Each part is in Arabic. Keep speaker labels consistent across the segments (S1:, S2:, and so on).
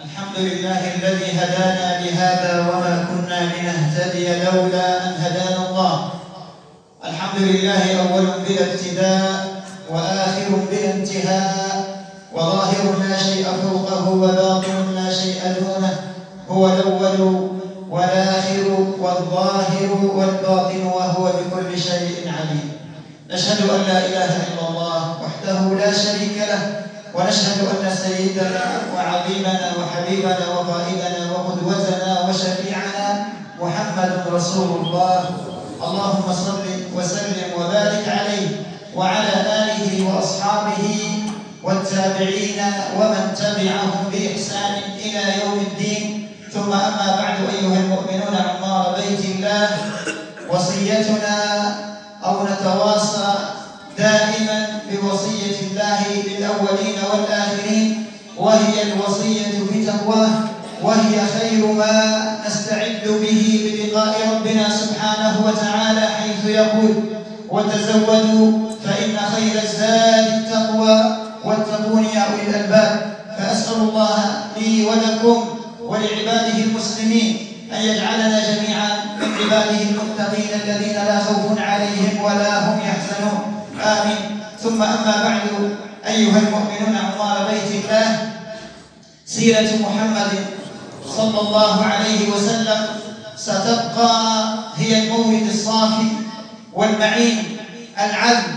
S1: الحمد لله الذي هدانا لهذا وما كنا لنهتدي لولا أن هدانا الله. الحمد لله أول بلا ابتداء وآخر بلا انتهاء، وظاهر لا شيء فوقه وباطن لا شيء دونه، هو الأول والآخر والظاهر والباطن وهو بكل شيء عليم. نشهد أن لا إله إلا الله وحده لا شريك له، ونشهد أن سيدنا وعظيمنا وحبيبنا وقائدنا وقدوتنا وشفيعنا محمد رسول الله. اللهم صل وسلم وبارك عليه وعلى آله وأصحابه والتابعين ومن تبعهم بإحسان إلى يوم الدين. ثم أما بعد، أيها المؤمنون عمار بيت الله، وصيتنا أو نتواصى دائما بوصية الله للأولين والآخرين، وهي الوصية بتقواه، وهي خير ما نستعد به للقاء ربنا سبحانه وتعالى، حيث يقول: وتزودوا فإن خير الزاد التقوى واتقون يا أولي الألباب. فأسأل الله لي ولكم ولعباده المسلمين أن يجعلنا جميعا من عباده المتقين الذين لا خوف عليهم ولا هم يحزنون، آمين. ثم أما بعد، أيها المؤمنون عمار بيت الله، سيرة محمد صلى الله عليه وسلم ستبقى هي المورد الصافي والمعين العذب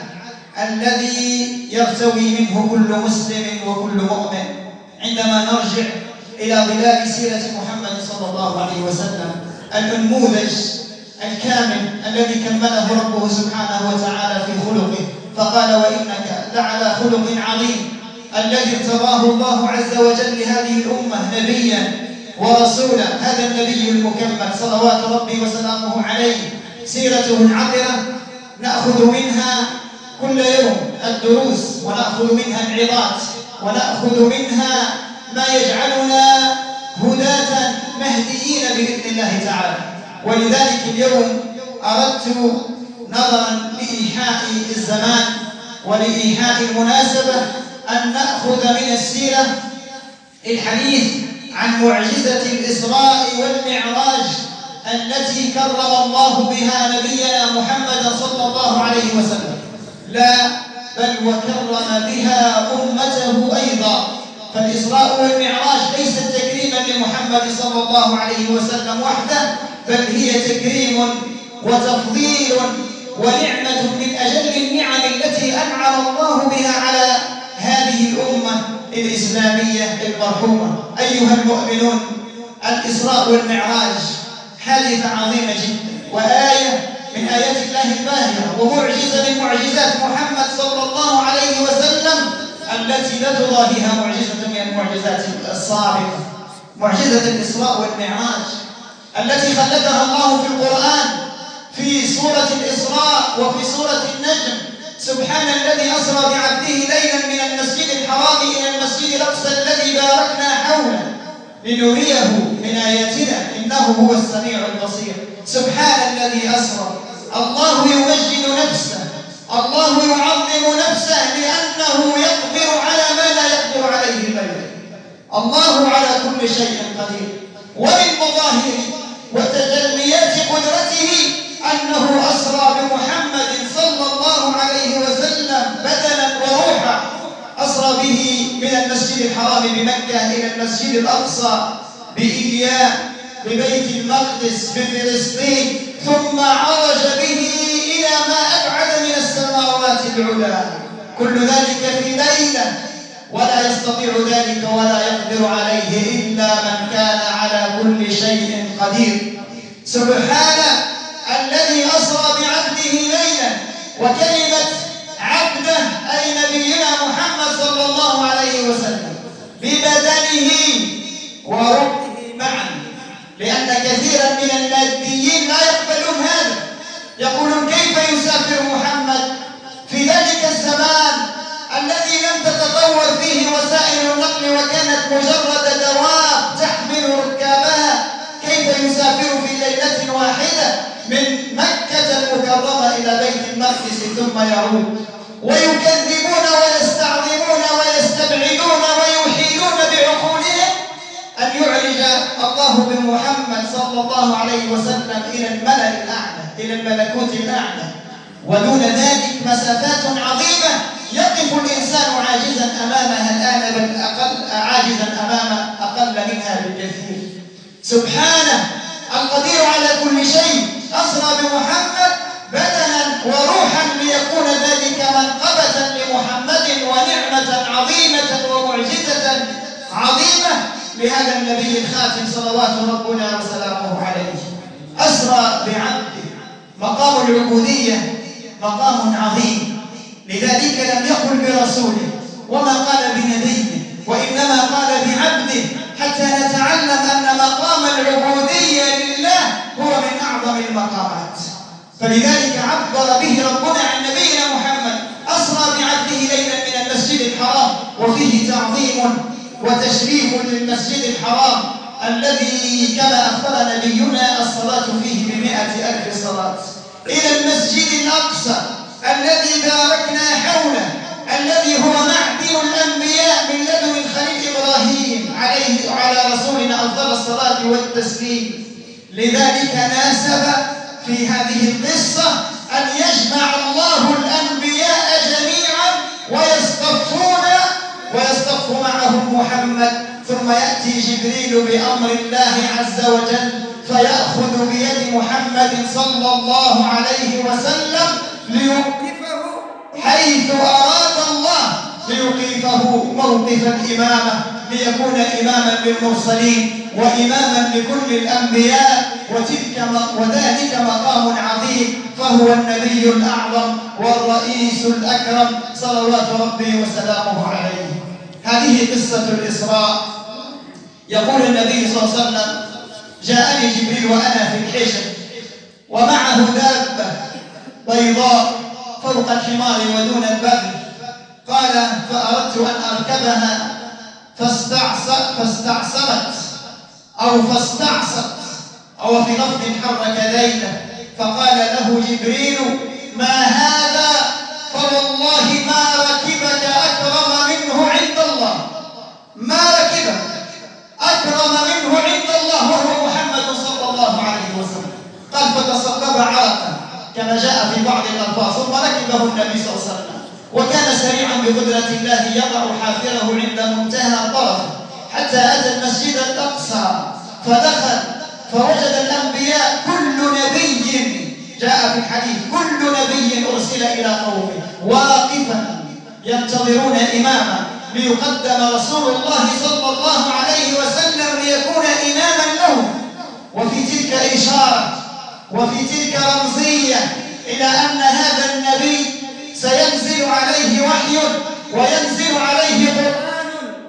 S1: الذي يرتوي منه كل مسلم وكل مؤمن عندما نرجع إلى ظلال سيرة محمد صلى الله عليه وسلم، النموذج الكامل الذي كمله ربه سبحانه وتعالى في خلقه، فقال: وإنك لعلى خلق عظيم، الذي ارتضاه الله عز وجل لهذه الأمة نبيا ورسولا. هذا النبي المكمل صلوات ربي وسلامه عليه، سيرته العطرة نأخذ منها كل يوم الدروس، ونأخذ منها العظات، ونأخذ منها ما يجعلنا هداة مهديين بإذن الله تعالى. ولذلك اليوم أردت نظرا لإيحاء الزمان ولإيحاء المناسبة أن نأخذ من السيرة الحديث عن معجزة الإسراء والمعراج التي كرم الله بها نبينا محمد صلى الله عليه وسلم، لا بل وكرم بها أمته أيضا. فالإسراء والمعراج ليست تكريما لمحمد صلى الله عليه وسلم وحده، بل هي تكريم وتفضيل ونعمة من أجل النعم التي أنعم الله بها على هذه الأمة الإسلامية المرحومة. أيها المؤمنون، الإسراء والمعراج حادثة عظيمة جدا، وآية من آيات الله الباهرة، ومعجزة من معجزات محمد صلى الله عليه وسلم التي لا تضاهيها معجزة من المعجزات السابقة، معجزة الإسراء والمعراج التي خلدها الله في القرآن في سورة الإسراء وفي سورة النجم: سبحان الذي أسرى بعبده ليلا من المسجد الحرام إلى المسجد الأقصى الذي باركنا حوله لنريه من آياتنا إنه هو السميع البصير. سبحان الذي أسرى، الله يمجد نفسه، الله يعظم نفسه، لأنه يقدر على ما لا يقدر عليه غيره. الله على كل شيء قدير، ومن مظاهر وتجليات قدرته أنه أسرى بمحمد صلى الله عليه وسلم بدنا وروحا، أسرى به من المسجد الحرام بمكة إلى المسجد الأقصى بإيلياء ببيت المقدس بفلسطين، ثم عرج به إلى ما أبعد من السماوات العلى، كل ذلك في ليلة، ولا يستطيع ذلك ولا يقدر عليه إلا من كان على كل شيء قدير. سبحان الذي أسرى بعبده ليلا، وكلمة عبده أي نبينا محمد صلى الله عليه وسلم ببدنه وروحه معا، لأن كثيرا من الماديين لا يقبلون هذا، يقولون: كيف يسافر محمد في ذلك الزمان الذي لم تتطور فيه وسائل النقل وكانت مجرد دواب تحمل ركابها؟ كيف يسافر في ليلة واحدة من مكة المكرمة إلى بيت المقدس ثم يعود؟ ويكذبون ويستعظمون ويستبعدون ويحيلون بعقولهم الله بمحمد صلى الله عليه وسلم إلى الملأ الأعلى، إلى الملكوت الأعلى، ودون ذلك مسافات عظيمة يقف الإنسان عاجزا أمامها الآن، بل عاجزا أمام أقل منها بالكثير. سبحانه القدير على كل شيء أسرى بمحمد بدنا وروحا ليكون ذلك منقبة لمحمد ونعمة عظيمة ومعجزة عظيمة لهذا النبي الخاتم صلوات ربنا وسلامه عليه. أسرى بعبده. مقام العبودية مقام عظيم، لذلك لم يقل برسوله وما قال بنبيه، وإنما قال بعبده، حتى نتعلم أن مقام العبودية لله هو من أعظم المقامات. فلذلك عبر به ربنا عن نبينا محمد: أسرى بعبده ليلا من المسجد الحرام، وفيه تعظيم وتشريف للمسجد الحرام الذي كما أخبر نبينا الصلاة فيه ب100,000 صلاة، إلى المسجد الأقصى الذي باركنا حوله، الذي هو معدن الأنبياء من لدن الخليل إبراهيم عليه وعلى رسولنا أفضل الصلاة والتسليم. لذلك ناسب في هذه القصة أن يجمع الله الأنبياء جميعا ويصطف معهم محمد، ثم يأتي جبريل بأمر الله عز وجل فيأخذ بيد محمد صلى الله عليه وسلم ليوقفه حيث أراد الله، ليوقفه موقف الإمامة، ليكون إماما للمرسلين وإماما لكل الأنبياء، وذلك مقام عظيم، فهو النبي الأعظم والرئيس الأكرم صلوات ربي وسلامه عليه. هذه قصة الإسراء. يقول النبي صلى الله عليه وسلم: جاءني جبريل وأنا في الحجر ومعه دابة بيضاء فوق الحمار ودون البغل، قال: فأردت أن أركبها فاستعصت أو في لفظ حرك ذيله، فقال له جبريل: ما هذا؟ فوالله ما ركبك أكرم منه عند الله، ما ركبك أكرم منه عند الله وهو محمد صلى الله عليه وسلم. قال: فتصبب عرقا كما جاء في بعض الألفاظ، ثم ركبه النبي صلى الله عليه وسلم، وكان سريعا بقدرة الله يضع حافره عند منتهى طرفه حتى أتى المسجد الأقصى، فدخل فوجد الأنبياء كل نبي، جاء في الحديث: كل نبي أرسل إلى قومه واقفا ينتظرون إماما ليقدم رسول الله صلى الله عليه وسلم ليكون إماما لهم. وفي تلك إشارة وفي تلك رمزية إلى أن هذا النبي سينزل عليه وحي وينزل عليه قرآن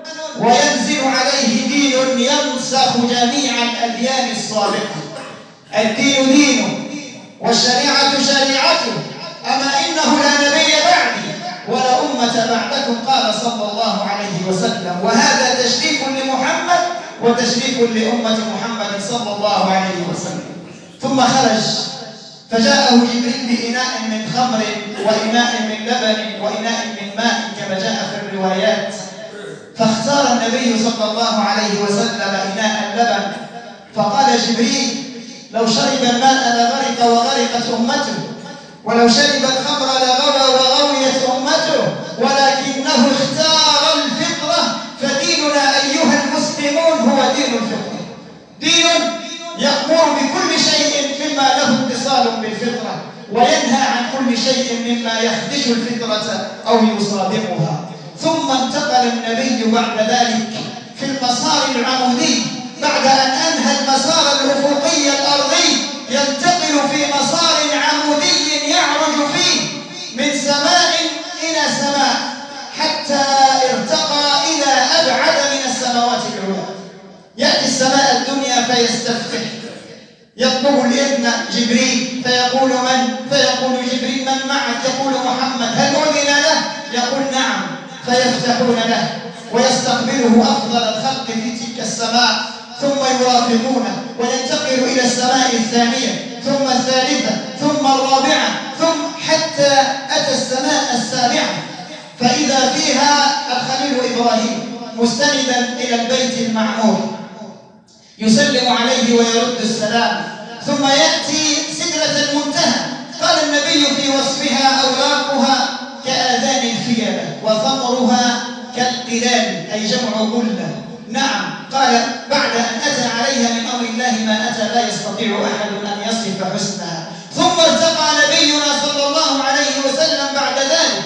S1: وينزل عليه دين ينسخ جميع الأديان الصالحة. الدين دينه والشريعة شريعته، أما إنه لا نبي بعدي ولا أمة بعدكم، قال صلى الله عليه وسلم. وهذا تشريف لمحمد وتشريف لأمة محمد صلى الله عليه وسلم. ثم خرج فجاءه جبريل بإناء من خمر وإناء من لبن وإناء من ماء كما جاء في الروايات، فاختار النبي صلى الله عليه وسلم إناء اللبن، فقال جبريل: لو شرب الماء لغرق وغرقت أمته، ولو شرب الخمر لغوى وغويت أمته، ولكنه اختار الفطرة، فديننا أيها المسلمون هو دين الفطرة، دين يأمر بكل شيء مما له اتصال بالفطرة، وينهى عن كل شيء مما يخدش الفطرة أو يصادمها. ثم انتقل النبي بعد ذلك في المسار العمودي، بعد أن أنهى المسار الأفقي الأرضي، ينتقل في مسار عمودي يعرج فيه من سماء إلى سماء حتى ارتقى إلى أبعد من السماوات العلى. يأتي السماء الدنيا فيستفتح، يطلب الإذن جبريل فيقول: من؟ فيقول جبريل: من معك؟ يقول: محمد. هل أذن له؟ يقول: نعم. فيفتحون له ويستقبله أفضل الخلق في تلك السماء، ثم يرافقونه وينتقل إلى السماء الثانية، ثم الثالثة، ثم الرابعة، ثم حتى أتى السماء السابعة، فإذا فيها الخليل إبراهيم مستندا إلى البيت المعمور. يسلم عليه ويرد السلام، ثم يأتي سدرة المنتهى. قال النبي في وصفها: أوراقها كآذان الفيلة وثمرها كالقلال، أي جمع قلة. نعم، قال: بعد أن أتى عليها من أمر الله ما أتى لا يستطيع أحد أن يصف حسنها. ثم ارتقى نبينا صلى الله عليه وسلم بعد ذلك،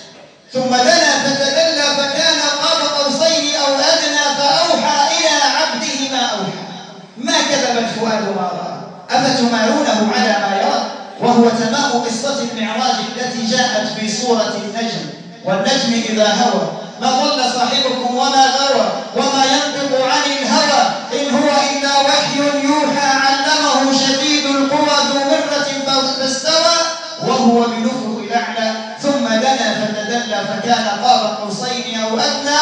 S1: ثم دنا فتدلى فكان قاب قوسين أو أدنى، فأوحى إلى عبده ما أوحى. ما كذب الفؤاد ما رأى أفتمارونه على ما يرى. وهو تمام قصة المعراج التي جاءت في سورة النجم: والنجم إذا هوى ما ضل صاحبكم وما غوى وما ينطق عن الهوى إن هو إلا وحي يوحى علمه شديد القوى ذو مرة فاستوى وهو بالأفق الأعلى ثم دنا فتدلى فكان قاب قوسين أو أدنى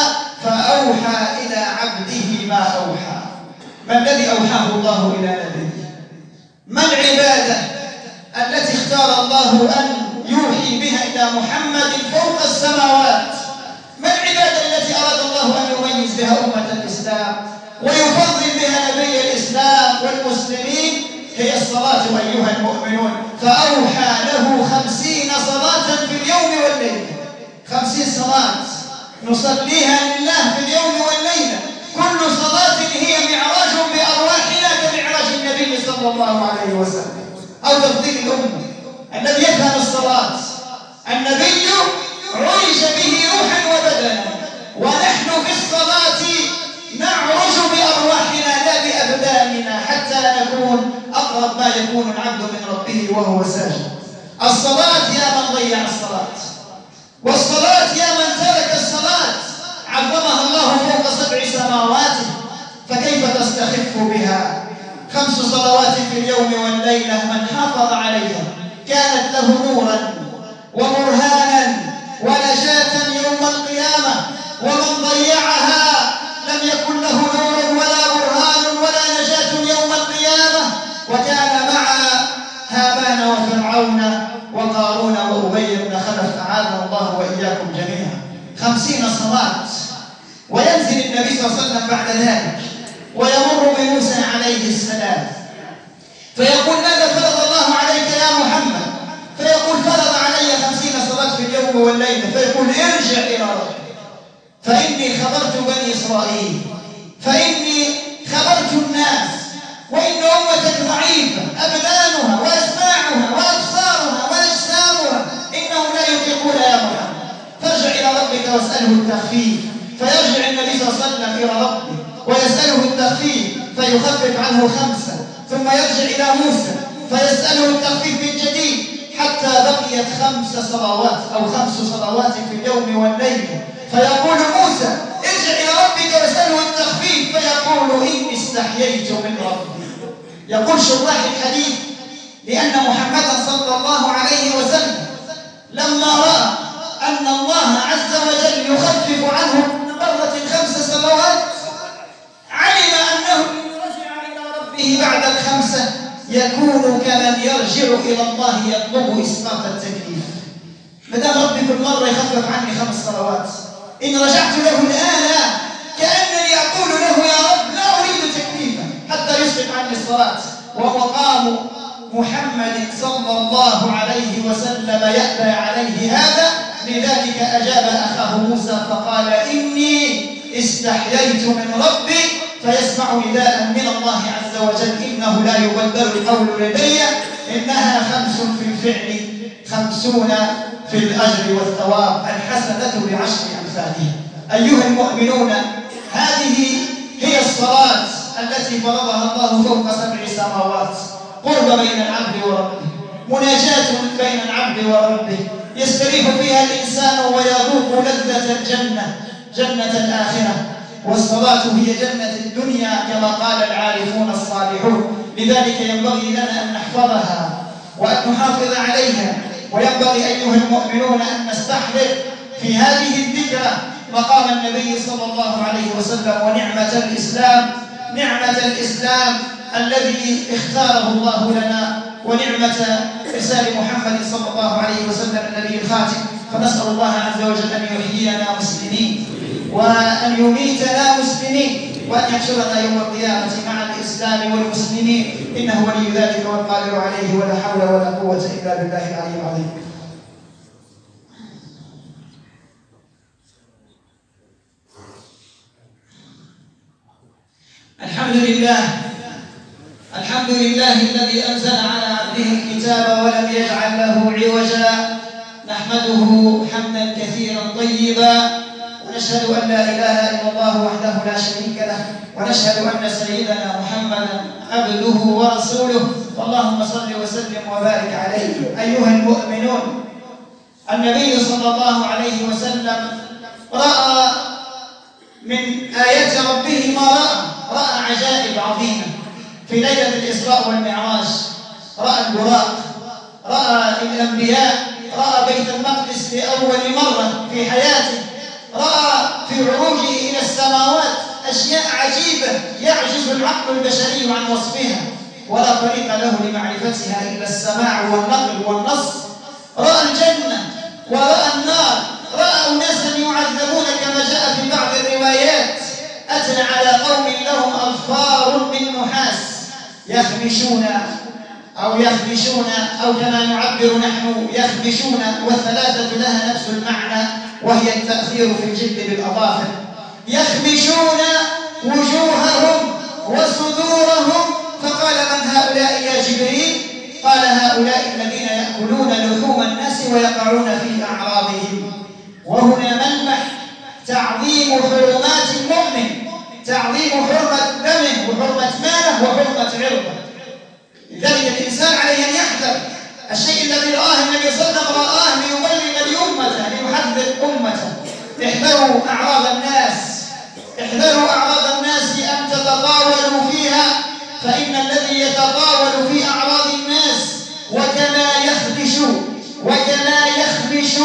S1: فأوحى إلى عبده ما أوحى. ما الذي أوحاه الله إلى نبيه؟ ما العبادة التي اختار الله أن يوحي بها إلى محمد فوق السماوات؟ ما العبادة التي أراد الله أن يميز بها أمة الإسلام ويفضل بها نبي الإسلام والمسلمين؟ هي الصلاة أيها المؤمنون. فأوحى له 50 صلاة في اليوم والليلة. 50 صلاة نصليها لله في اليوم والليلة، كل صلاة هي معراج بأرواحنا كمعراج النبي صلى الله عليه وسلم. أو تفضيل الأمة الذي يفهم الصلاة. النبي عرج به روحا وبدنا، ونحن في الصلاة نعرج بأرواحنا لا بأبداننا حتى نكون أقرب ما يكون العبد من ربه وهو ساجد. الصلاة يا من ضيع الصلاة، والصلاة يا من ترك الصلاة. عظمها الله فوق 7 سماوات، فكيف تستخف بها؟ 5 صلوات في اليوم والليلة من حافظ عليها كانت له نورا وبرهانا ونجاة يوم القيامة، ومن ضيعها لم يكن له نور ولا برهان ولا نجاة يوم القيامة. وكان مع هامان وفرعون وقارون وأبي بن خلف، أعاذنا الله وإياكم جميعا. 50 صلاة. وينزل النبي صلى الله عليه وسلم بعد ذلك ويمر بموسى عليه السلام فيقول: ماذا فرض الله عليك يا محمد؟ فيقول: فرض علي 50 صلاة في اليوم والليلة. فيقول: ارجع إلى ربك فإني خبرت بني إسرائيل، فإني خبرت الناس، وإن أمتك ضعيفة أبدانها وأسماعها وأبصارها وأجسامها إنهم لا يطيقون يا محمد، فارجع إلى ربك واسأله التخفيف. فيرجع النبي صلى الله عليه وسلم إلى ربه ويسأله التخفيف فيخفف عنه 5، ثم يرجع إلى موسى فيسأله التخفيف من جديد حتى بقيت 5 صلوات أو 5 صلوات في اليوم والليلة. فيقول موسى: ارجع إلى ربك واسأله التخفيف. فيقول: إني استحييت من ربي. يقول شراح الحديث: لأن محمدا صلى الله عليه وسلم لما رأى أن الله عز وجل يخفف عنه مرة 5 صلوات علم أنه رجع إلى ربه بعد 5 يكون كمن يرجع إلى الله يطلب إسقاط التكليف. ما دام ربي كل مرة يخفف عني 5 صلوات، إن رجعت له الآن كأنني أقول له: يا رب لا أريد تكليفا حتى يسقط عني الصلاة. ومقام محمد صلى الله عليه وسلم يأبى عليه هذا، لذلك أجاب أخاه موسى فقال: إني استحييت من ربي. فيسمع نداء من الله عز وجل: إنه لا يبدل القول لدي، إنها 5 في الفعل 50 في الأجر والثواب، الحسنة ب10 أمثالها. أيها المؤمنون، هذه هي الصلاة التي فرضها الله فوق 7 سماوات، قرب بين العبد وربه، مناجاة بين العبد وربه، يستريح فيها الإنسان ويذوق لذة الجنة، جنة الآخرة. والصلاة هي جنة الدنيا كما قال العارفون الصالحون. لذلك ينبغي لنا أن نحفظها وأن نحافظ عليها، وينبغي أيها المؤمنون أن نستحضر في هذه الذكرى مقام النبي صلى الله عليه وسلم ونعمة الإسلام، نعمة الإسلام الذي اختاره الله لنا، ونعمة إرسال محمد صلى الله عليه وسلم النبي الخاتم. فنسأل الله عز وجل أن يحيينا مسلمين وأن يميتنا مسلمين، وأن يحشرنا يوم القيامة مع الإسلام والمسلمين، إنه ولي ذلك والقادر عليه، ولا حول ولا قوة إلا بالله العلي العظيم. الحمد لله الذي أنزل على عبده الكتاب ولم يجعل له عوجا، نحمده حمدا كثيرا طيبا، ونشهد أن لا إله إلا الله وحده لا شريك له، ونشهد أن سيدنا محمدا عبده ورسوله، اللهم صل وسلم وبارك عليه. أيها المؤمنون، النبي صلى الله عليه وسلم رأى من آيات ربه ما رأى عجائب عظيمة في ليلة الإسراء والمعراج. رأى البراق، رأى الأنبياء، رأى بيت المقدس لأول مرة في حياته، رأى في عروجه إلى السماوات أشياء عجيبة يعجز العقل البشري عن وصفها، ولا طريق له لمعرفتها إلا السماع والنقل والنص. رأى الجنة ورأى النار، رأى أناسا يعذبون كما جاء في بعض الروايات: أتى على قوم لهم أظفار من نحاس يخمشون أو كما نعبر نحن يخمشون، والثلاثة لها نفس المعنى وهي التأثير في الجلد بالأظافر. يخمشون وجوههم وصدورهم، فقال: من هؤلاء يا جبريل؟ قال: هؤلاء الذين يأكلون لحوم الناس ويقعون في أعراضهم. وهنا ملمح تعظيم حرمات المؤمن، تعظيم حرمة دمه وحرمة ماله وحرمة عرضه. لذلك الإنسان عليه أن يحذر الشيء الذي رآه النبي صلى الله عليه وسلم، رآه ليبلغ لأمته، ليحذر أمته: احذروا أعراض الناس، احذروا أعراض الناس أن تتطاولوا فيها، فإن الذي يتطاول في أعراض الناس وكما يخدش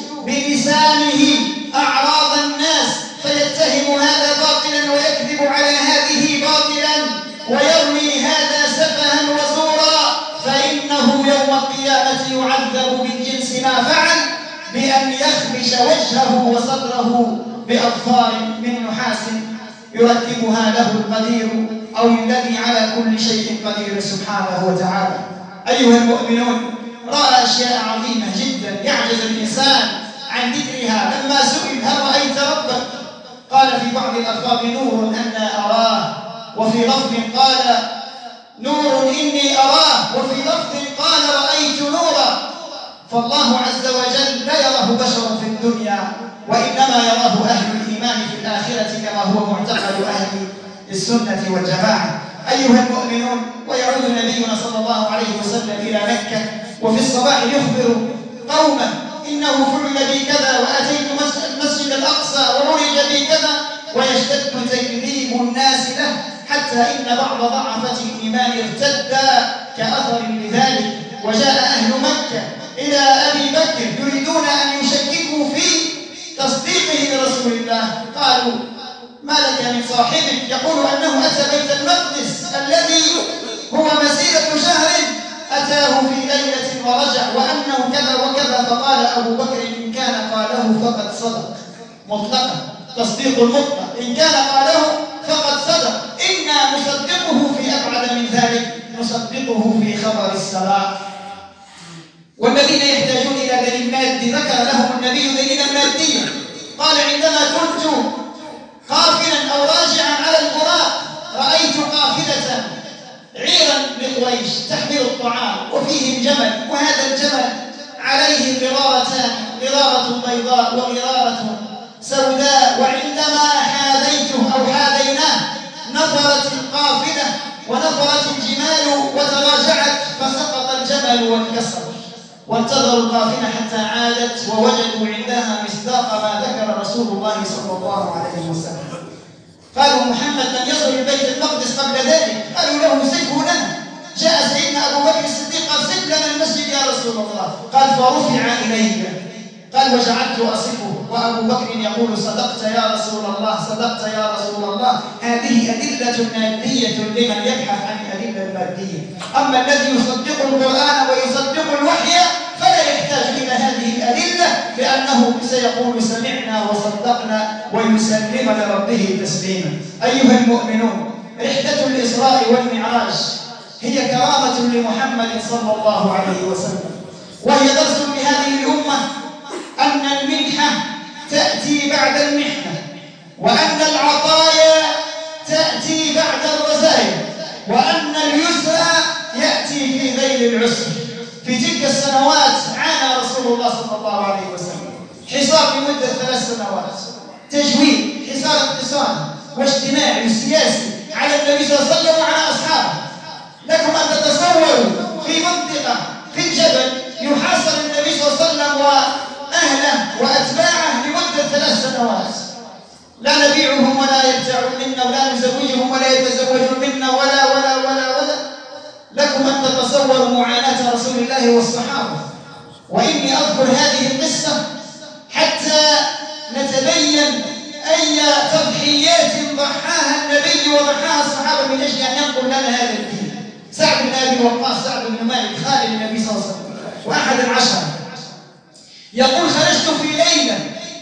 S1: بلسانه أعراض الناس فيتهم هذا باطلا ويكذب على هذه باطلا ويرمي هذا سفها وزورا، فإنه يوم القيامة يعذب من جنس ما فعل، بأن يخمش وجهه وصدره بأظفار من نحاس يركبها له القدير أو الذي على كل شيء قدير سبحانه وتعالى. أيها المؤمنون، رأى أشياء عظيمة جدا يعجز الإنسان عن ذكرها. لما سئل: هل رأيت ربك؟ قال في بعض الألفاظ: نور أنا أراه، وفي لفظ قال: نور إني أراه، وفي لفظ قال: رأيت نورا. فالله عز وجل لا يراه بشر في الدنيا، وإنما يراه أهل الإيمان في الآخرة، كما هو معتقد أهل السنة والجماعة. أيها المؤمنون، ويعود نبينا صلى الله عليه وسلم إلى مكة، وفي الصباح يخبر قومه: إنه فعل بي كذا، وأتيت المسجد الأقصى وعرج بي كذا، ويشتد تكذيب الناس له، حتى إن بعض ضعفة الإيمان ارتدا كأثر لذلك. وجاء أهل مكة إلى أبي بكر يريدون أن يشككوا في تصديقه لرسول الله. قالوا: ما لك من صاحبك يقول أنه أتى بيت المقدس الذي هو مسيرة شهر، أتاه في ليلة ورجع، وأنه كذا وكذا. فقال أبو بكر: إن كان قاله فقد صدق، مطلقا، تصديق المطلق، إن كان قاله فقد صدق. إنا نصدقه في أبعد من ذلك، نصدقه في خبر السماء. والذين يحتاجون إلى دليل مادي ذكر لهم النبي دليلا ماديا. قال: عندما كنت قافلا أو راجعا على البراق، رأيت قافلة عيرا لقريش تحمل الطعام وفيهم جمل، وهذا الجمل عليه غرارتان، غرارة بيضاء وغرارة سوداء. وعندما حاذيته أو حاذيناه نفرت القافلة ونفرت الجمال وتراجعت، فسقط الجمل وانكسر، وانتظروا القافلة حتى عادت، ووجدوا عندها مصداق ما ذكر رسول الله صلى الله عليه وسلم. قالوا: محمد لم يصل البيت المقدس قبل ذلك. قالوا له: صفه لنا. جاء سيدنا أبو بكر الصديق: قال: صف لنا المسجد يا رسول الله. قال: فرفع إلي. قال: وجعلت أصفه، وأبو بكر يقول: صدقت يا رسول الله، صدقت يا رسول الله. هذه أدلة مادية لمن يبحث عن الأدلة المادية. أما الذي يصدق القرآن ويصدق الوحي فلا يحتاج إلى هذه الأدلة، لأنه سيقول سمعنا وصدقنا ويسلم لربه تسليما. أيها المؤمنون، رحلة الإسراء والمعراج هي كرامة لمحمد صلى الله عليه وسلم، وهي درس لهذه الأمة أن المنحة تأتي بعد المحنة، وأن العطايا تأتي بعد الرزايا، وأن اليسر يأتي في ذيل العسر. في تلك السنوات عانى رسول الله صلى الله عليه وسلم حصار لمدة 3 سنوات، تجويد، حصار اقتصادي واجتماعي وسياسي على النبي صلى الله عليه وسلم وعلى أصحابه. لكم أن تتصوروا في منطقة في الجبل يحاصر النبي صلى الله عليه وسلم وأهله وأتباعه لمدة 3 سنوات، لا نبيعهم ولا يبتاعون منا ولا نزوجهم ولا يتزوجون منا ولا ولا ولا ولا. لكم أن تتصوروا معاناة رسول الله والصحابة. وإني أذكر هذه القصة حتى نتبين أي تضحيات ضحاها النبي وضحاها الصحابة من أجل أن ينقل لنا هذا الدين. سعد بن أبي وقاص، سعد بن مالك خال النبي صلى الله عليه وسلم وأحد العشرة، يقول: خرجت في ليلة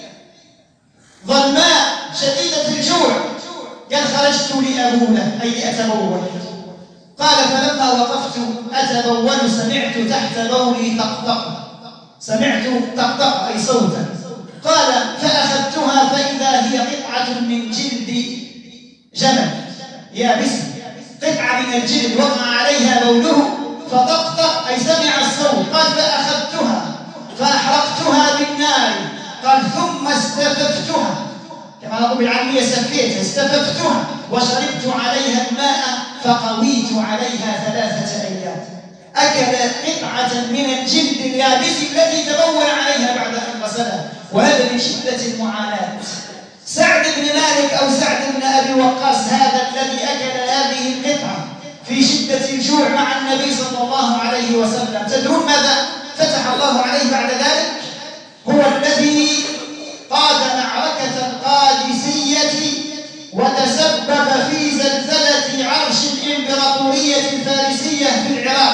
S1: ظلماء شديدة الجوع، قال: خرجت لأبوله أي لأتبول. قال: فلما وقفت أتبول سمعت تحت بولي طقطقة، سمعت طقطقة أي صوتا. قال: فأخذتها فإذا هي قطعة من جلد جمل يابسة، قطعة من الجلد وقع عليها بوله فطقطق أي سمع الصوت. قال: فأخذتها فأحرقتها بالنار. قال: ثم استففتها، كما نقول بالعامية سفيتها، استففتها وشربت عليها الماء فقويت عليها 3 أيام. أكل قطعة من الجلد اليابس التي تبول عليها بعد أن غسلها، وهذا من شدة المعاناة. سعد بن مالك أو سعد بن أبي وقاص هذا الذي أكل هذه القطعة في شدة الجوع مع النبي صلى الله عليه وسلم، تدرون ماذا فتح الله عليه بعد ذلك؟ هو الذي قاد معركة القادسية وتسبب في زلزلة عرش الإمبراطورية الفارسية في العراق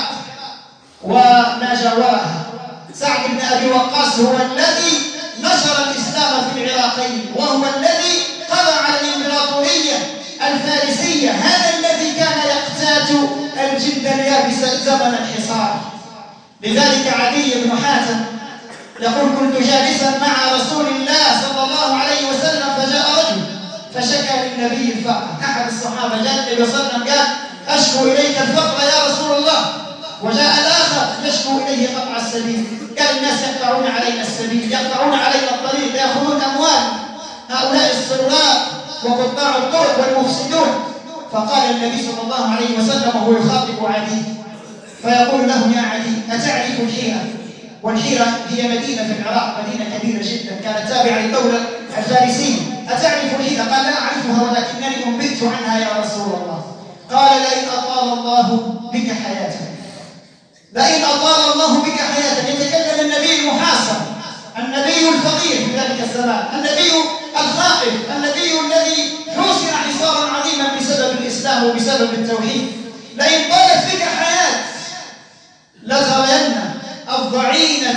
S1: وما جاورها. سعد بن أبي وقاص هو الذي نشر الإسلام في العراقين، وهو الذي قضى على الإمبراطورية الفارسية، هذا الذي كان يقتات الجلد اليابس زمن الحصار. لذلك عدي بن حاتم يقول: كنت جالسا مع رسول الله صلى الله عليه وسلم فجاء رجل فشكى للنبي الفقر. أحد الصحابة جاء النبي صلى الله عليه وسلم قال: أشكو إليك الفقر يا رسول الله. وجاء الآخر يشكو إليه قطع السبيل، قال: الناس يقطعون علينا السبيل، يقطعون علينا الطريق، يأخذون أموال هؤلاء السراق وقطاع الطرق والمفسدون. فقال النبي صلى الله عليه وسلم وهو يخاطب عدي فيقول له: يا عدي، أتعرف الحيرة؟ والحيرة هي مدينة في العراق، مدينة كبيرة جدا كانت تابعة للدولة الفارسية. أتعرف الحيرة؟ قال: لا أعرفها ولكنني أنبئت عنها يا رسول الله. قال: لئن أطال الله بك حياتك، لئن أطال الله بك حياتك. يتكلم النبي المحاصر، النبي الفقير في ذلك الزمان، النبي الخائف، النبي الذي حوصر حصارا عظيما بسبب الإسلام وبسبب التوحيد. لئن طالت بك حياة لترين الضعينة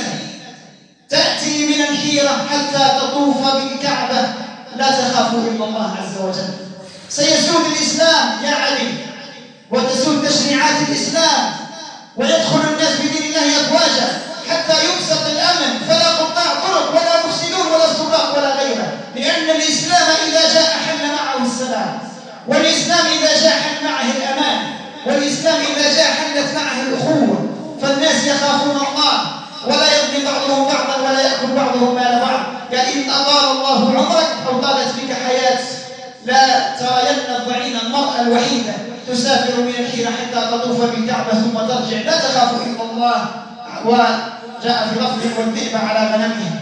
S1: تأتي من الحيرة حتى تطوف بالكعبة لا تخاف إلا الله عز وجل. سيسود الإسلام يا علي، وتسود تشريعات الإسلام، ويدخل الناس بدين الله أفواجا حتى يبسط الأمن، فلا قطاع طرق ولا مفسدون ولا سراق ولا غيره. لأن الإسلام إذا جاء حل معه السلام، والإسلام إذا جاء حل معه الأمان، والإسلام إذا جاء حلت معه الأخوة. فالناس يخافون الله ولا يظلم بعضهم بعضا ولا يأكل بعضهم مال بعض. قال: إن أطال الله عمرك أو طالت بك حياة لا ترين الضعينة المرأة الوحيدة تسافر من الحيرة حتى تطوف بالكعبة ثم ترجع لا تخاف إلا الله. وجاء في لفظ: والذئب على غنمه.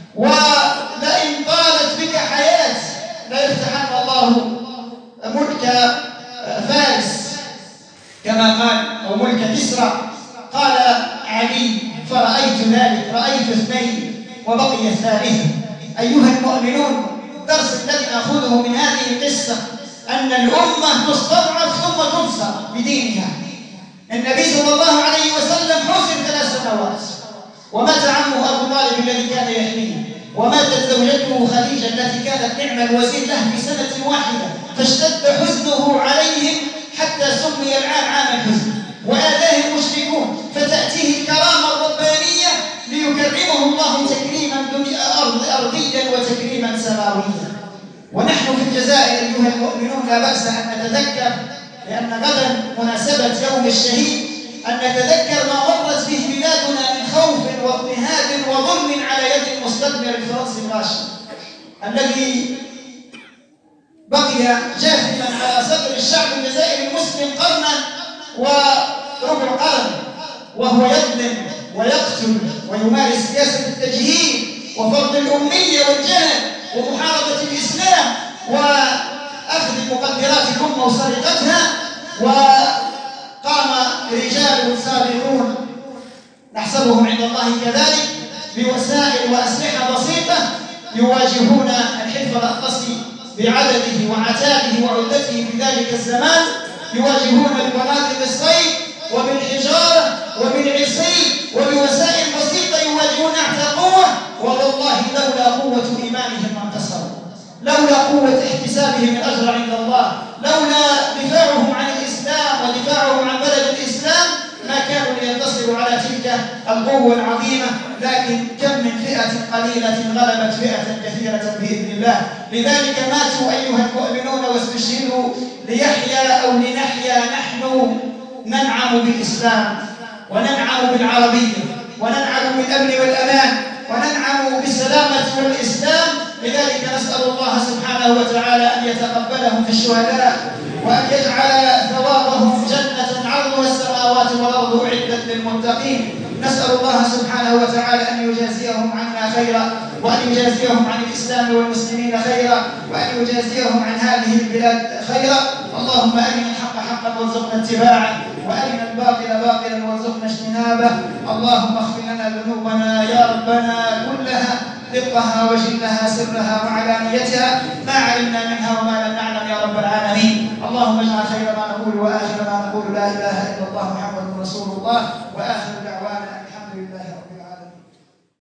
S1: ولئن طالت بك حياة لا يفتحن الله ملك فارس كما قال، أو ملك كسرى. قال علي: فرأيت ذلك، رأيت 2 وبقي الثالث. أيها المؤمنون، الدرس الذي نأخذه من هذه القصة أن الأمة تستضعف ثم تنصر بدينها. النبي صلى الله عليه وسلم حوصر 3 سنوات، ومات عمه أبو طالب الذي كان يحميه، وماتت زوجته خديجة التي كانت نعم الوزير له في سنة واحدة، فاشتد حزنه عليهم حتى سمي العام عام الحزن، وآذاه المشركون، فتأتيه الكرامة الربانية ليكرمه الله تكريما أرضيا وتكريما سماويا. ونحن في الجزائر أيها المؤمنون لا بأس أن نتذكر، لأن غدا مناسبة يوم الشهيد، أن نتذكر ما مرت به بلادنا من خوف واضطهاد وظلم على يد المستعمر الفرنسي الغاشم، الذي بقي جاثما على صدر الشعب الجزائري المسلم قرنا وربع قرن، وهو يظلم ويقتل ويمارس سياسة التجهيل وفرض الأمية والجهل ومحاربة الإسلام وأخذ مقدرات الأمة وسرقتها. وقام رجال سابقون نحسبهم عند الله كذلك بوسائل وأسلحة بسيطة يواجهون الحلف الأطلسي بعدده وعتاده وعدته في ذلك الزمان، يواجهون بمناطق الصيد وبالحجارة وبالعصي وبوسائل بسيطة، يواجهون أعتى قوة، والله لولا قوة إيمانهم ما انتصروا، لولا قوة احتسابهم الأجر عند الله، لولا دفاعهم عن الإسلام ودفاعهم عن بلد الإسلام ما كانوا لينتصروا على تلك القوة العظيمة. لكن كم من فئة قليلة غلبت فئة كثيرة بإذن الله. لذلك ماتوا أيها المؤمنون واستشهدوا ليحيا أو لنحيا نحن ننعم بالإسلام وننعم بالعربية وننعم بالأمن والأمان وننعم بالسلامة والإسلام. لذلك نسأل الله سبحانه وتعالى أن يتقبلهم في الشهداء وأن يجعل ثوابهم جنة عرضها السماوات والأرض أعدت للمتقين. نسأل الله سبحانه وتعالى أن يجازيهم عنا خيرا، وأن يجازيهم عن الإسلام والمسلمين خيرا، وأن يجازيهم عن هذه البلاد خيرا. اللهم أرنا الحق حقا وارزقنا اتباعه، وأرنا الباطل باطلا وارزقنا اجتنابه. اللهم اغفر لنا ذنوبنا يا ربنا كلها، دقها وجلها سرها وعلانيتها، ما علمنا منها وما لم نعلم يا رب العالمين. اللهم اجعل خير ما نقول وآخر ما نقول لا إله إلا الله محمد رسول الله، وآخر دعوانا الحمد لله.